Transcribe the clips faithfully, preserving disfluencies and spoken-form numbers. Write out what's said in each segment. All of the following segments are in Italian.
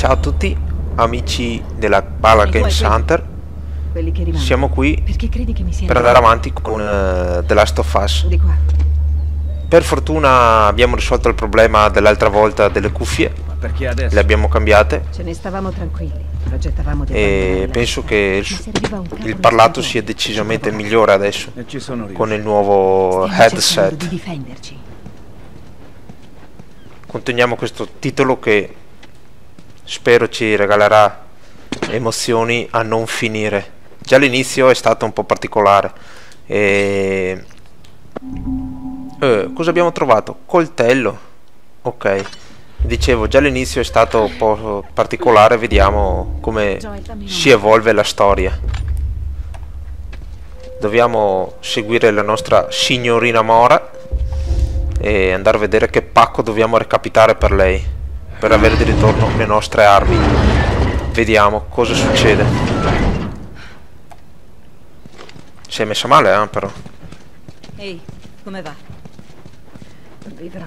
Ciao a tutti, amici della Bala Games Hunter. Quelli che rimangono. Siamo qui Perché credi che mi sia per andare avanti con uh, The Last of Us. Di qua. Per fortuna abbiamo risolto il problema dell'altra volta delle cuffie. Perché adesso? Le abbiamo cambiate Ce ne stavamo tranquilli. Progettavamo di e abbandonare la penso città. che il, Mi serviva un cavolo il parlato di sia stagione. decisamente migliore adesso E ci sono riuscito. con il nuovo Stiamo cercando headset. di difenderci. Continuiamo questo titolo che spero ci regalerà emozioni a non finire. Già l'inizio è stato un po' particolare. E... Eh, cosa abbiamo trovato? Coltello. Ok. Dicevo, già l'inizio è stato un po' particolare. Vediamo come si evolve la storia. Dobbiamo seguire la nostra signorina Mora e andare a vedere che pacco dobbiamo recapitare per lei, per avere di ritorno le nostre armi. Vediamo cosa succede. Si è messa male, eh, però. Ehi, come va? Vivrò.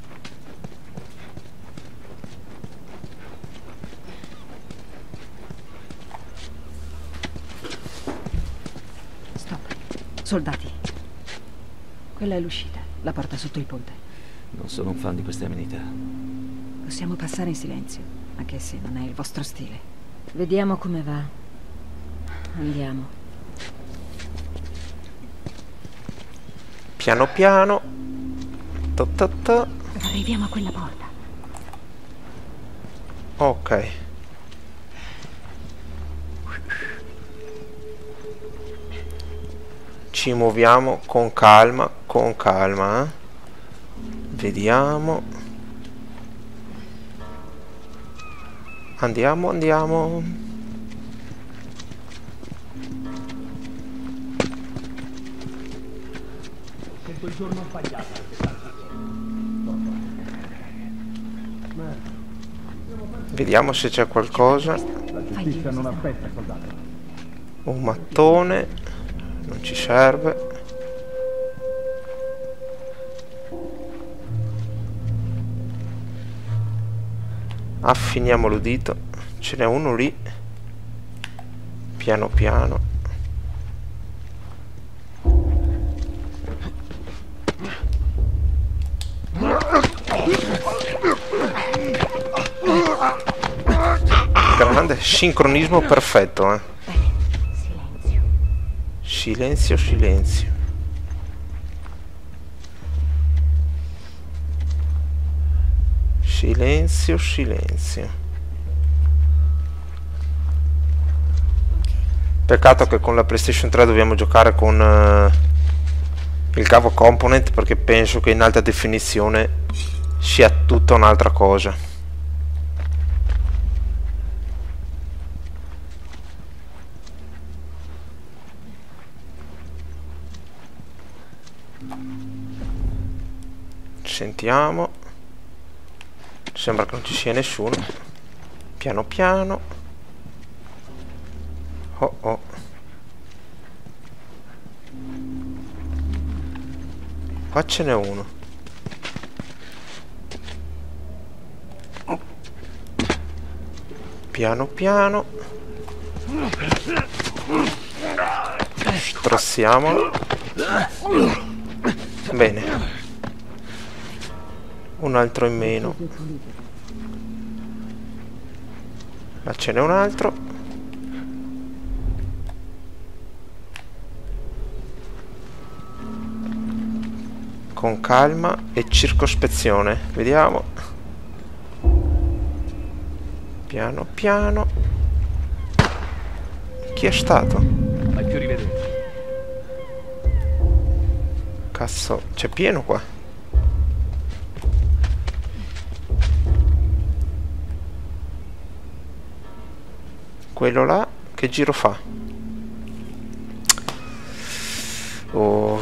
Stop. Soldati. Quella è l'uscita, la porta sotto il ponte. Non sono un fan di queste amenità. Possiamo passare in silenzio, anche se non è il vostro stile. Vediamo come va. Andiamo. Piano piano. Ta ta ta. Arriviamo a quella porta. Ok. Ci muoviamo con calma, con calma, eh. Vediamo. Andiamo, andiamo. Quel giorno ho sbagliato. Vediamo se c'è qualcosa. La giustizia non aspetta, soldato. Un mattone. Non ci serve. Affiniamo l'udito. Ce n'è uno lì. Piano piano. Grande sincronismo perfetto, eh. Silenzio. Silenzio, silenzio. Silenzio, silenzio. Peccato che con la PlayStation tre dobbiamo giocare con uh, il cavo component, perché penso che in alta definizione sia tutta un'altra cosa. Sentiamo. Sembra che non ci sia nessuno. Piano piano. Oh oh. Qua ce n'è uno. Piano piano. Strossiamolo. Bene. Un altro in meno. Là ce n'è un altro. Con calma e circospezione. Vediamo. Piano piano. Chi è stato? Mai più rivedere. Cazzo, c'è pieno qua. Quello là, che giro fa? Oh.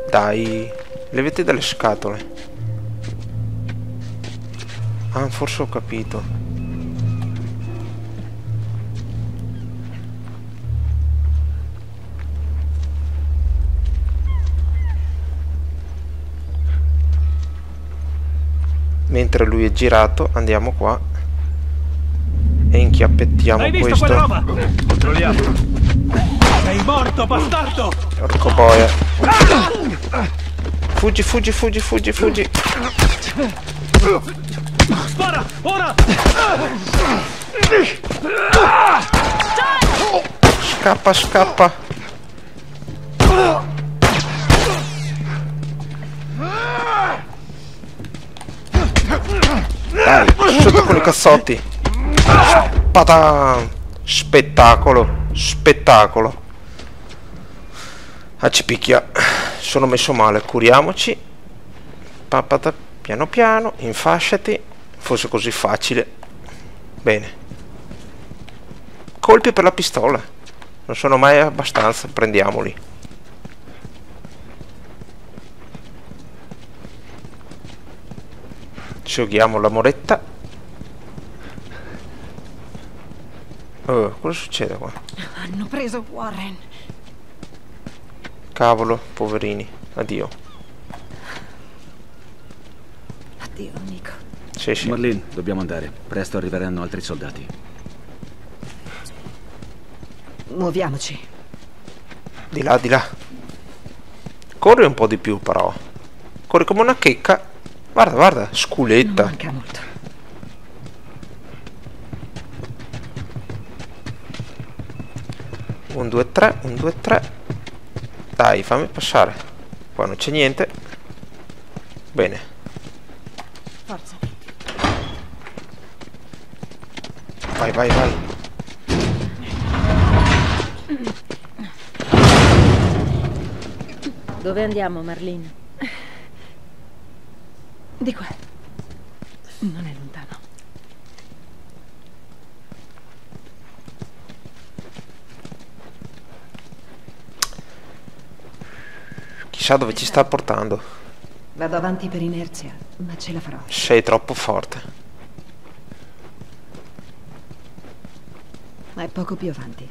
Dai, levate dalle scatole. Ah, forse ho capito. Mentre lui è girato, andiamo qua e inchiappettiamo Hai visto questo. quella roba? Controlliamo. Sei morto, bastardo! Porco boia. Fuggi, fuggi, fuggi, fuggi, fuggi. Spara, ora! Scappa, scappa. Dai, sotto con i cazzotti. Patan. Spettacolo, spettacolo. Ah, ci picchia. Sono messo male, curiamoci. Papata, piano piano, infasciati. Fosse così facile. Bene. Colpi per la pistola. Non sono mai abbastanza, prendiamoli. Scioghiamo la moretta. Oh, cosa succede qua? Hanno preso Warren. Cavolo, poverini. Addio. Addio, amico. Sì, sì. Marlene, dobbiamo andare. Presto arriveranno altri soldati. Muoviamoci. Di là, di là. Corri un po' di più, però. Corri come una checca. Guarda, guarda, sculetta. Non manca molto. Un, due, tre, un, due, tre. Dai, fammi passare. Qua non c'è niente. Bene. Forza. Vai, vai, vai. Dove andiamo, Marlene? Di qua. Non è lontano. Chissà dove ci sta portando. Vado avanti per inerzia, ma ce la farò. Sei troppo forte. Ma è poco più avanti.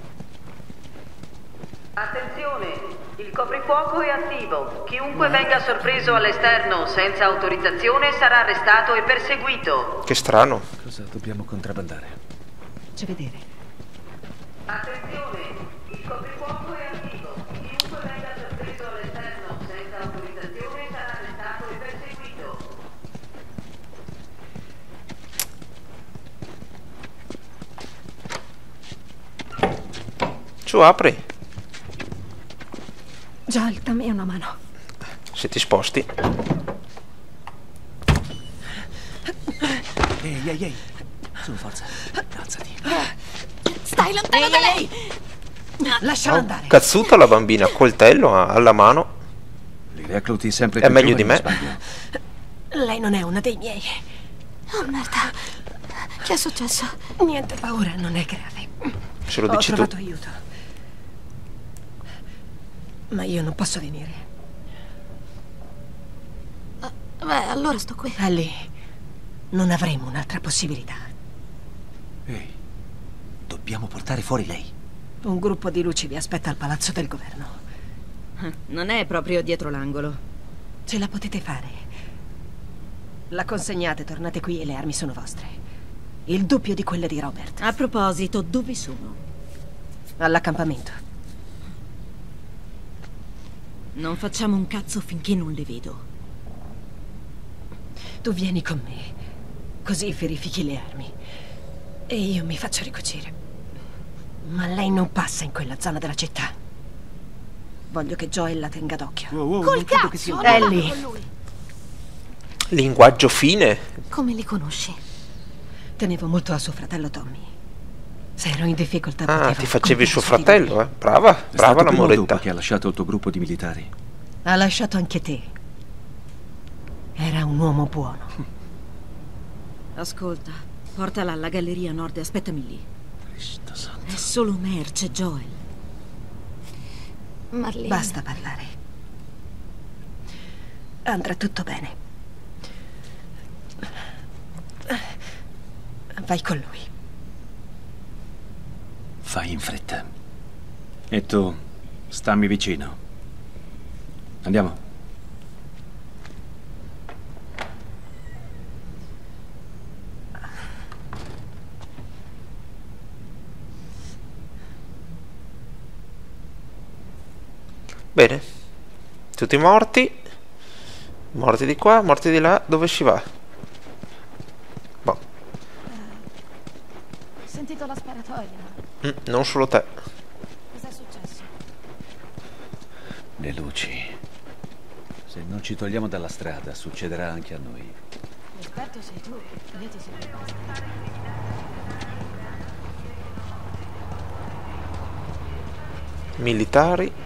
Attenzione, il coprifuoco è attivo. Chiunque venga sorpreso all'esterno senza autorizzazione sarà arrestato e perseguito. Che strano. Cosa dobbiamo contrabbandare? Faccia vedere. Attenzione, il coprifuoco è attivo. Chiunque venga sorpreso all'esterno senza autorizzazione sarà arrestato e perseguito. Su, apri. Joel, dammi una mano. Se ti sposti. Ehi, ehi, ehi. Su, forza. Alzati. Stai lontano da lei! Lasciala andare. Cazzuta la bambina, coltello a- alla mano. Li recluti sempre È più meglio di giovani, me. sbaglio. Lei non è una dei miei. Oh merda, che è successo? Niente paura, non è grave. Se lo Ho dici tu. trovato aiuto. Ma io non posso venire. Beh, allora sto qui. Ellie, non avremo un'altra possibilità. Ehi, dobbiamo portare fuori lei. Un gruppo di luci vi aspetta al palazzo del governo. Non è proprio dietro l'angolo. Ce la potete fare. La consegnate, tornate qui e le armi sono vostre. Il doppio di quelle di Robert. A proposito, dove sono? All'accampamento. Non facciamo un cazzo finché non le vedo. Tu vieni con me, così verifichi le armi. E io mi faccio ricucire. Ma lei non passa in quella zona della città. Voglio che Joel la tenga d'occhio. Wow, wow, Col non credo che cazzo, sia un- non Ellie. vado con lui. Linguaggio fine. Come li conosci? Tenevo molto a suo fratello Tommy. Se ero in difficoltà Ah, potevo ti facevi suo contare su di fratello, lui. eh. Brava, È brava stato la prima o moretta. dopo che ha lasciato il tuo gruppo di militari. Ha lasciato anche te. Era un uomo buono. Ascolta, portala alla galleria nord e aspettami lì. Cristo santo. È solo merce, Joel. Marlene. Basta parlare. andrà tutto bene. Vai con lui. Fai in fretta. E tu, stammi vicino. Andiamo. Bene, tutti morti, morti di qua, morti di là, dove si va? Boh. Ho sentito la sparatoria. Mm, non solo te. Cos'è successo? Le luci. Se non ci togliamo dalla strada, succederà anche a noi. L'esperto sei tu. Io ti seguo. Militari.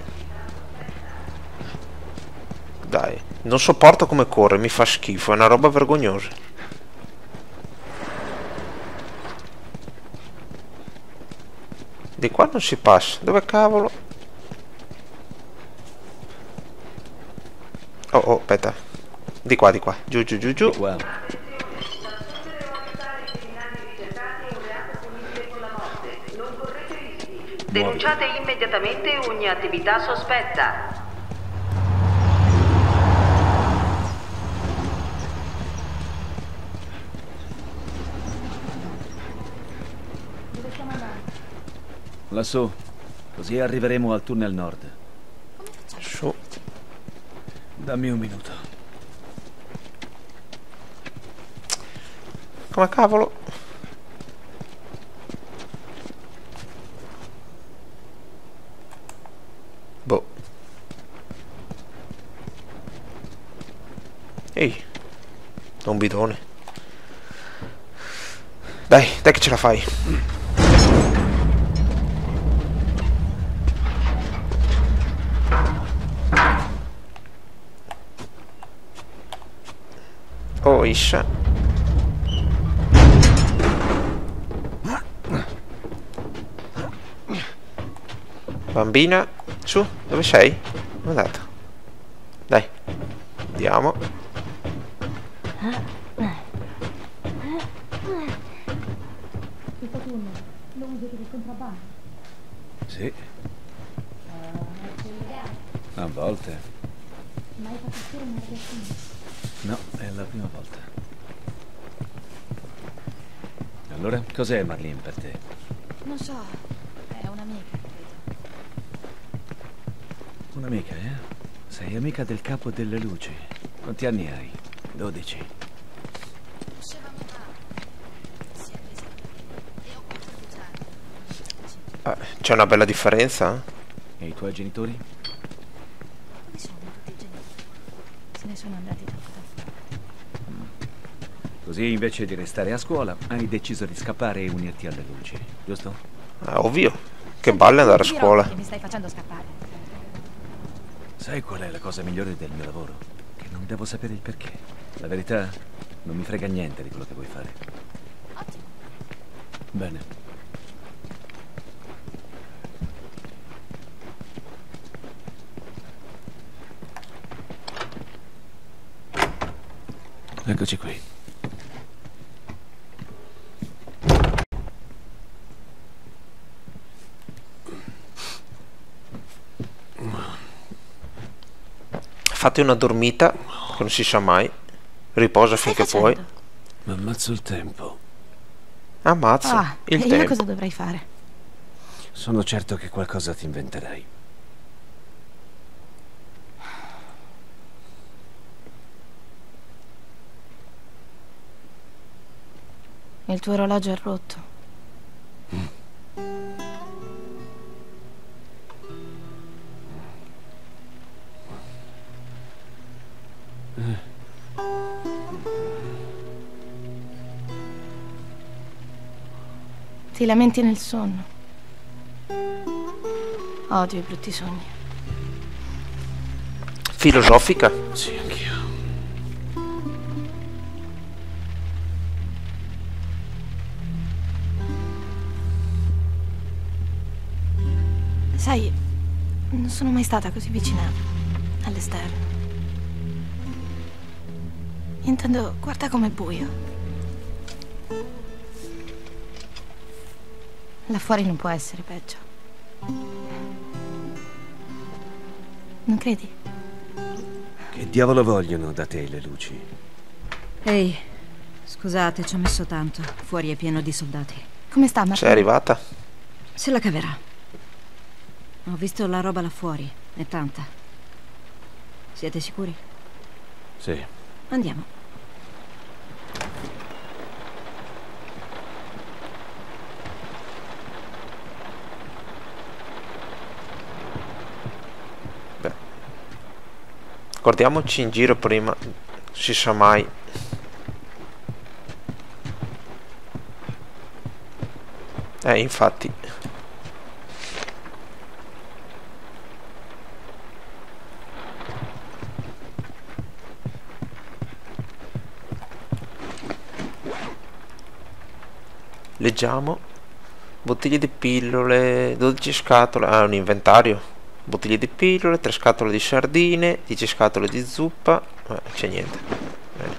Dai, non sopporto come corre, mi fa schifo, è una roba vergognosa. Di qua non si passa, dove cavolo? Oh, oh, aspetta. Di qua, di qua, giù, giù, giù, giù. Di qua. Denunciate immediatamente ogni attività sospetta. Lassù, così arriveremo al tunnel nord. Su. Dammi un minuto. Come cavolo? Boh. Ehi. Un bidone. Dai, dai che ce la fai. Oh, iscia. Bambina, su, dove sei? Dove è andata? Dai, andiamo. Questo tunnel lo usi per il contrabbando? Sì. A volte. Mai fatto uscire una ragazzina? No, è la prima volta. Allora, cos'è Marlene per te? Non so, è un'amica, credo. Un'amica, eh? Sei amica del capo delle luci. Quanti anni hai? Dodici. Ah, c'è una bella differenza. E i tuoi genitori? Dove sono tutti i genitori? Se ne sono andati troppo tempo. Così invece di restare a scuola, hai deciso di scappare e unirti alle luci, giusto? Ah, ovvio. Che balle andare a Dirò scuola. che mi stai facendo scappare. Sai qual è la cosa migliore del mio lavoro? Che non devo sapere il perché. La verità, non mi frega niente di quello che vuoi fare. Ottimo. Bene. Eccoci qui. Fate una dormita, che non si sa mai. Riposa finché puoi. Ma ammazzo il tempo. Ammazza Ah, il e io tempo. cosa dovrei fare? Sono certo che qualcosa ti inventerai. Il tuo orologio è rotto. Ti lamenti nel sonno. Odio i brutti sogni. Filosofica. Sì, anch'io. Sai, non sono mai stata così vicina all'esterno. Intendo, guarda com'è buio. Là fuori non può essere peggio. Non credi? Che diavolo vogliono da te le luci? Ehi, scusate, ci ho messo tanto. Fuori è pieno di soldati. Come sta, Martin? Sei arrivata? Se la caverà. Ho visto la roba là fuori. È tanta. Siete sicuri? Sì. Andiamo. Beh. Guardiamoci in giro prima. Si sa mai. Eh, infatti. Leggiamo. Bottiglie di pillole, dodici scatole, ah, un inventario. Bottiglie di pillole, tre scatole di sardine, dieci scatole di zuppa. Eh, c'è niente. Bene.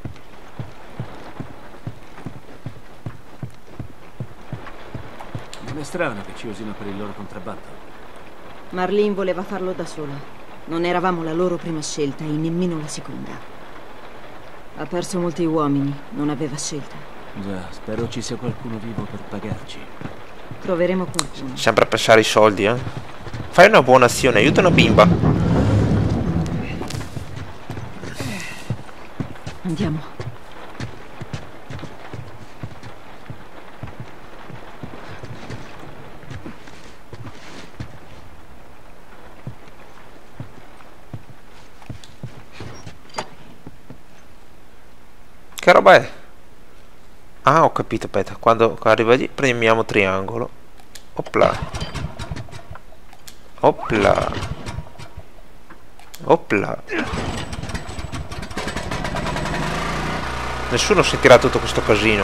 Non è strano che ci usino per il loro contrabbando. Marlene voleva farlo da sola. Non eravamo la loro prima scelta e nemmeno la seconda. Ha perso molti uomini, non aveva scelta. Già, spero ci sia qualcuno vivo per pagarci. Troveremo qualcuno. Sempre a pensare ai soldi, eh. Fai una buona azione, aiuta una bimba. Andiamo. Che roba è? Ah, ho capito, aspetta. Quando arriva lì premiamo triangolo. Opla. Opla. Opla. Nessuno sentirà tutto questo casino.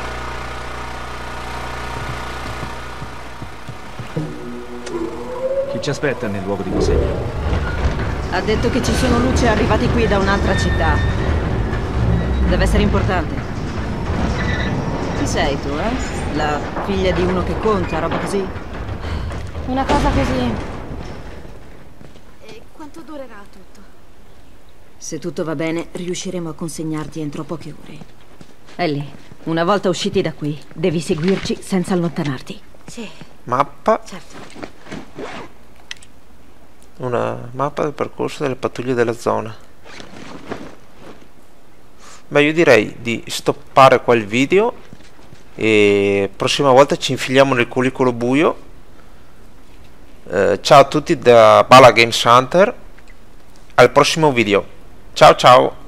Chi ci aspetta nel luogo di consegna? Ha detto che ci sono luci arrivati qui da un'altra città. Deve essere importante. Chi sei tu, eh? La figlia di uno che conta, roba così? Una cosa così. E quanto durerà tutto? Se tutto va bene, riusciremo a consegnarti entro poche ore. Ellie, una volta usciti da qui, devi seguirci senza allontanarti. Sì, Mappa. certo. Una mappa del percorso delle pattuglie della zona. Beh, io direi di stoppare qua il video. E prossima volta ci infiliamo nel culicolo buio. Eh, ciao a tutti da Bala Games Hunter. Al prossimo video. Ciao ciao.